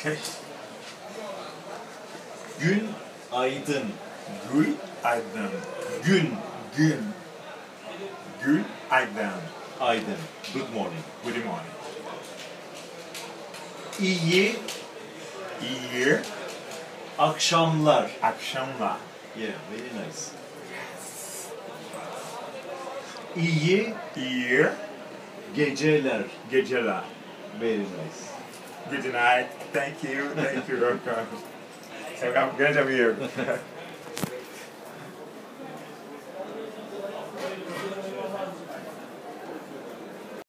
Okay. Gün aydın. Gül aydın. Gün Gün. Gül aydın. aydın. Good morning. Good morning. İyi İyi akşamlar. akşamlar. Yeah, very nice. İyi İyi geceler. geceler. Very nice. Good night. Thank you. Thank you. Okay. Sevgam, grande amigo.